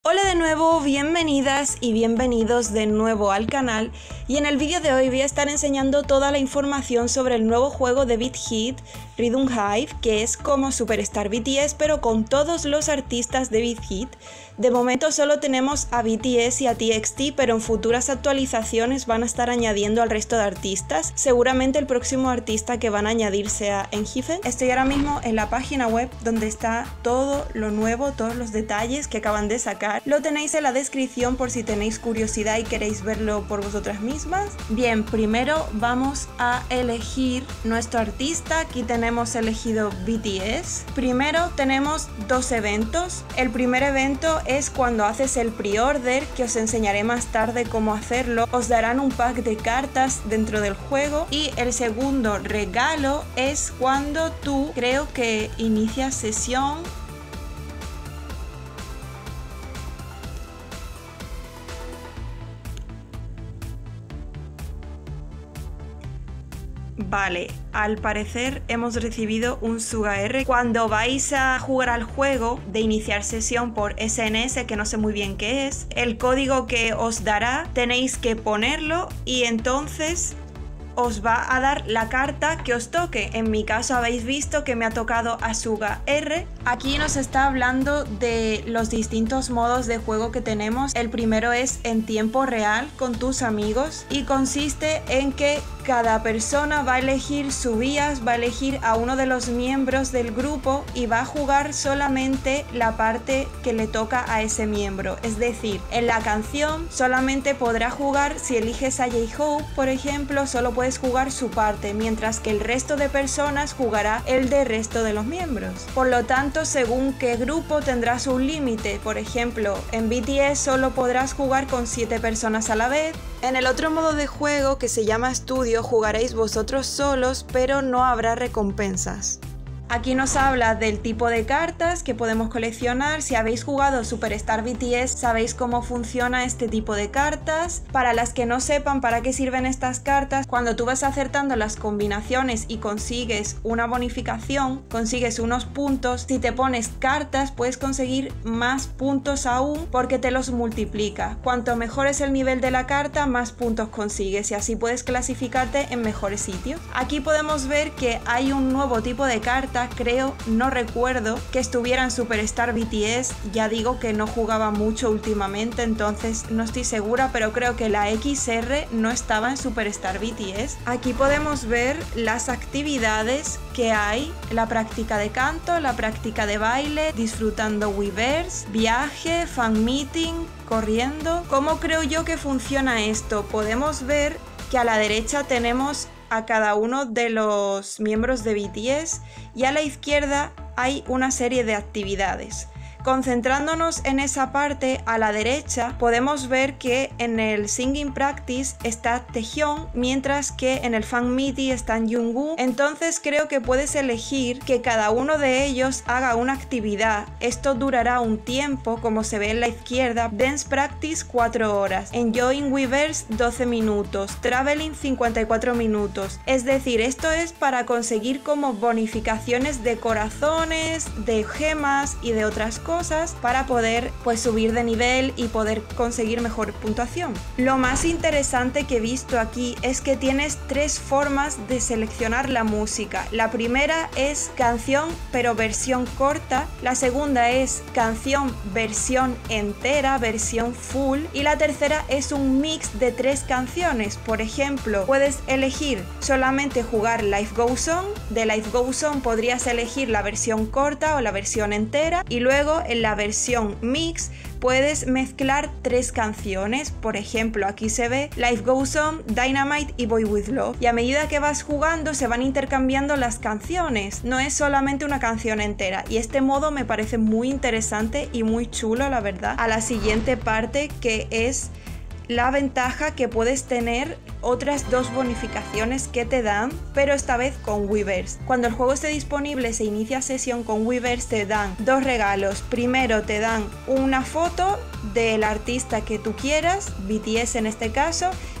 Hola de nuevo, bienvenidas y bienvenidos de nuevo al canal, y en el vídeo de hoy voy a estar enseñando toda la información sobre el nuevo juego de Beat Hit, Rhythm Hive, que es como Superstar BTS pero con todos los artistas de Beat Hit. De momento solo tenemos a BTS y a TXT, pero en futuras actualizaciones van a estar añadiendo al resto de artistas. Seguramente el próximo artista que van a añadir sea Enhypen. Estoy ahora mismo en la página web donde está todo lo nuevo, todos los detalles que acaban de sacar. Lo tenéis en la descripción por si tenéis curiosidad y queréis verlo por vosotras mismas. Bien, primero vamos a elegir nuestro artista. Aquí tenemos elegido BTS. Primero tenemos dos eventos. El primer evento es cuando haces el pre-order, que os enseñaré más tarde cómo hacerlo. Os darán un pack de cartas dentro del juego. Y el segundo regalo es cuando tú, creo que inicias sesión. Vale, al parecer hemos recibido un Suga R. Cuando vais a jugar al juego de iniciar sesión por SNS, que no sé muy bien qué es, el código que os dará tenéis que ponerlo y entonces os va a dar la carta que os toque. En mi caso habéis visto que me ha tocado a Suga R. Aquí nos está hablando de los distintos modos de juego que tenemos. El primero es en tiempo real con tus amigos y consiste en que cada persona va a elegir su bias, va a elegir a uno de los miembros del grupo y va a jugar solamente la parte que le toca a ese miembro. Es decir, en la canción solamente podrá jugar, si eliges a J-Hope, por ejemplo, solo puedes jugar su parte, mientras que el resto de personas jugará el del resto de los miembros. Por lo tanto, según qué grupo tendrás un límite. Por ejemplo, en BTS solo podrás jugar con 7 personas a la vez. En el otro modo de juego, que se llama Estudio, jugaréis vosotros solos, pero no habrá recompensas. Aquí nos habla del tipo de cartas que podemos coleccionar. Si habéis jugado Superstar BTS sabéis cómo funciona este tipo de cartas. Para las que no sepan para qué sirven estas cartas, cuando tú vas acertando las combinaciones y consigues una bonificación, consigues unos puntos, si te pones cartas puedes conseguir más puntos aún porque te los multiplica. Cuanto mejor es el nivel de la carta, más puntos consigues y así puedes clasificarte en mejores sitios. Aquí podemos ver que hay un nuevo tipo de carta. Creo, no recuerdo que estuviera en Superstar BTS, ya digo que no jugaba mucho últimamente, entonces no estoy segura, pero creo que la XR no estaba en Superstar BTS. Aquí podemos ver las actividades que hay: la práctica de canto, la práctica de baile, disfrutando Weverse, viaje, fan meeting, corriendo. ¿Cómo creo yo que funciona esto? Podemos ver que a la derecha tenemos a cada uno de los miembros de BTS y a la izquierda hay una serie de actividades. Concentrándonos en esa parte, a la derecha podemos ver que en el Singing Practice está Taehyung, mientras que en el Fan Meeting está Jungkook. Entonces creo que puedes elegir que cada uno de ellos haga una actividad. Esto durará un tiempo, como se ve en la izquierda: Dance Practice 4 horas, Enjoying Weverse 12 minutos, Traveling 54 minutos. Es decir, esto es para conseguir como bonificaciones de corazones, de gemas y de otras cosas, para poder subir de nivel y poder conseguir mejor puntuación. Lo más interesante que he visto aquí es que tienes 3 formas de seleccionar la música. La primera es canción pero versión corta, la segunda es canción versión entera, versión full, y la tercera es un mix de 3 canciones. Por ejemplo, puedes elegir solamente jugar Life Goes On. De Life Goes On podrías elegir la versión corta o la versión entera, y luego en la versión mix puedes mezclar 3 canciones. Por ejemplo, aquí se ve Life Goes On, Dynamite y Boy With Love, y a medida que vas jugando se van intercambiando las canciones, no es solamente una canción entera, y este modo me parece muy interesante y muy chulo, la verdad. A la siguiente parte, que es la ventaja que puedes tener otras 2 bonificaciones que te dan, pero esta vez con Weverse. Cuando el juego esté disponible, se inicia sesión con Weverse, te dan 2 regalos. Primero te dan una foto del artista que tú quieras, BTS en este caso,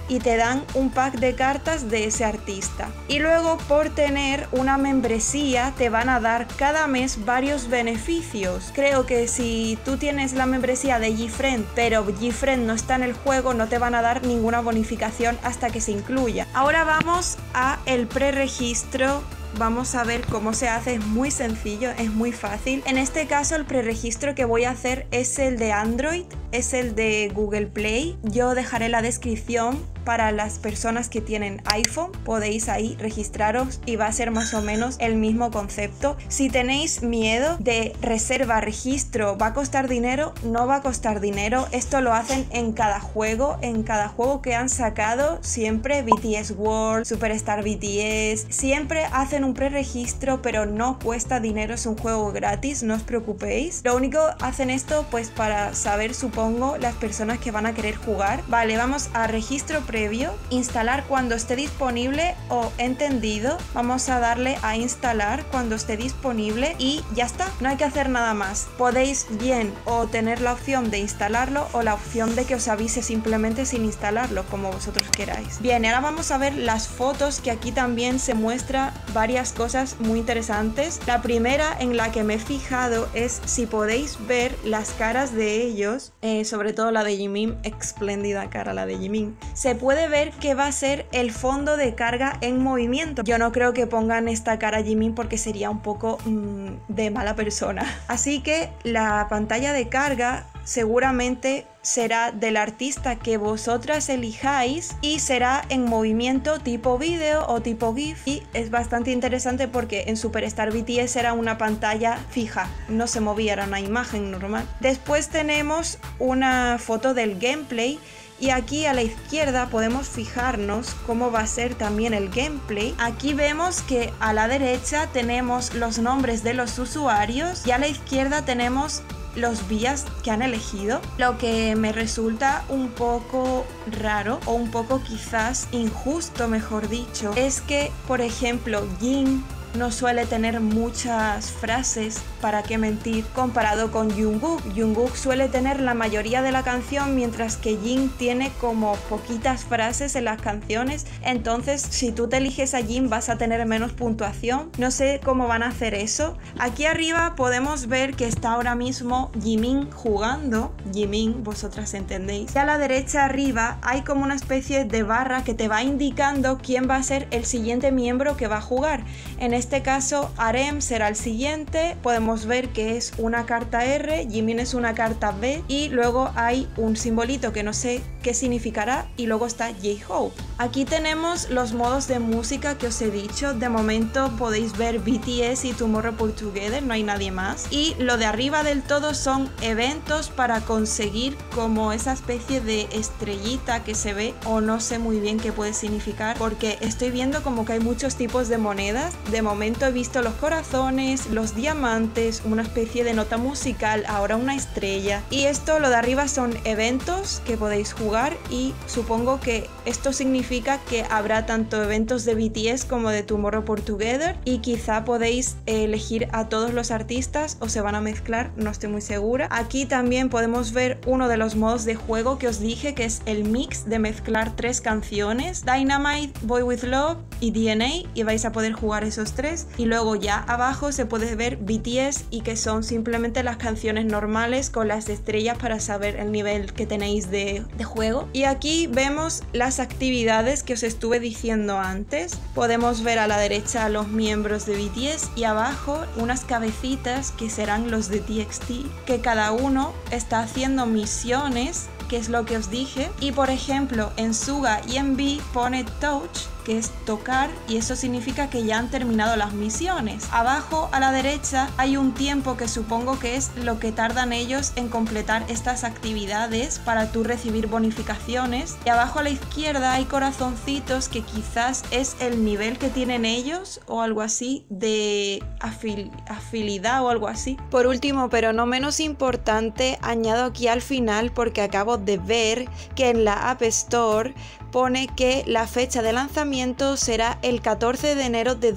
y te dan un pack de cartas de ese artista. Y luego por tener una membresía te van a dar cada mes varios beneficios. Creo que si tú tienes la membresía de GFriend pero GFriend no está en el juego, no te van a dar ninguna bonificación hasta que se incluya. Ahora vamos a el preregistro. Vamos a ver cómo se hace, es muy sencillo, es muy fácil. En este caso el preregistro que voy a hacer es el de Android, es el de Google Play. Yo dejaré la descripción para las personas que tienen iPhone, podéis ahí registraros y va a ser más o menos el mismo concepto. Si tenéis miedo de reserva, registro, ¿va a costar dinero? No va a costar dinero, esto lo hacen en cada juego que han sacado, siempre BTS World, Superstar BTS, siempre hacen un preregistro, pero no cuesta dinero, es un juego gratis, no os preocupéis. Lo único hacen esto pues para saber, supongo, las personas que van a querer jugar. Vale, vamos a registro previo, instalar cuando esté disponible o entendido. Vamos a darle a instalar cuando esté disponible y ya está, no hay que hacer nada más. Podéis bien o tener la opción de instalarlo o la opción de que os avise simplemente sin instalarlo, como vosotros queráis. Bien, ahora vamos a ver las fotos, que aquí también se muestra varias cosas muy interesantes. La primera en la que me he fijado es si podéis ver las caras de ellos, sobre todo la de Jimin, espléndida cara la de Jimin. Se puede ver que va a ser el fondo de carga en movimiento. Yo no creo que pongan esta cara Jimin porque sería un poco de mala persona. Así que la pantalla de carga seguramente será del artista que vosotras elijáis y será en movimiento tipo vídeo o tipo GIF, y es bastante interesante porque en Superstar BTS era una pantalla fija, no se movía, era una imagen normal. Después tenemos una foto del gameplay y aquí a la izquierda podemos fijarnos cómo va a ser también el gameplay. Aquí vemos que a la derecha tenemos los nombres de los usuarios y a la izquierda tenemos los vías que han elegido. Lo que me resulta un poco raro o un poco quizás injusto, mejor dicho, es que, por ejemplo, Jin no suele tener muchas frases, para qué mentir, comparado con Jungkook. Jungkook suele tener la mayoría de la canción, mientras que Jin tiene como poquitas frases en las canciones. Entonces, si tú te eliges a Jin vas a tener menos puntuación. No sé cómo van a hacer eso. Aquí arriba podemos ver que está ahora mismo Jimin jugando. Jimin, vosotras entendéis. Y a la derecha arriba hay como una especie de barra que te va indicando quién va a ser el siguiente miembro que va a jugar. En este caso, RM será el siguiente. Podemos ver que es una carta R, Jimin es una carta B y luego hay un simbolito que no sé qué significará y luego está J-Hope. Aquí tenemos los modos de música que os he dicho. De momento podéis ver BTS y Tomorrow X Together, no hay nadie más. Y lo de arriba del todo son eventos para conseguir como esa especie de estrellita que se ve, o no sé muy bien qué puede significar porque estoy viendo como que hay muchos tipos de monedas. De momento he visto los corazones, los diamantes, una especie de nota musical, ahora una estrella. Y esto, lo de arriba, son eventos que podéis jugar y supongo que esto significa que habrá tanto eventos de BTS como de Tomorrow X Together y quizá podéis elegir a todos los artistas o se van a mezclar, no estoy muy segura. Aquí también podemos ver uno de los modos de juego que os dije, que es el mix de mezclar 3 canciones, Dynamite, Boy With Love y DNA, y vais a poder jugar esos 3. Y luego ya abajo se puede ver BTS, y que son simplemente las canciones normales con las estrellas para saber el nivel que tenéis de juego. Y aquí vemos las actividades que os estuve diciendo antes. Podemos ver a la derecha a los miembros de BTS y abajo unas cabecitas que serán los de TXT, que cada uno está haciendo misiones, que es lo que os dije. Y por ejemplo en Suga y en V pone touch, que es tocar, y eso significa que ya han terminado las misiones. Abajo a la derecha hay un tiempo que supongo que es lo que tardan ellos en completar estas actividades para tú recibir bonificaciones, y abajo a la izquierda hay corazoncitos que quizás es el nivel que tienen ellos o algo así de afinidad o algo así. Por último, pero no menos importante, añado aquí al final porque acabo de ver que en la App Store pone que la fecha de lanzamiento será el 14 de enero de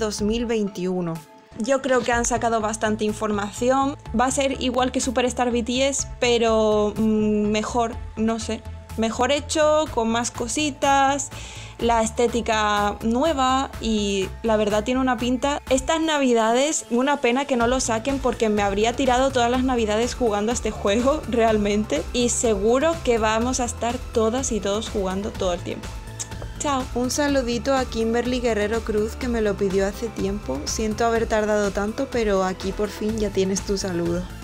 2021. Yo creo que han sacado bastante información. Va a ser igual que Superstar BTS, pero mejor, no sé. mejor hecho, con más cositas, la estética nueva y la verdad tiene una pinta. Estas navidades, una pena que no lo saquen porque me habría tirado todas las navidades jugando a este juego realmente y seguro que vamos a estar todas y todos jugando todo el tiempo. Chao. Un saludito a Kimberly Guerrero Cruz que me lo pidió hace tiempo. Siento haber tardado tanto, pero aquí por fin ya tienes tu saludo.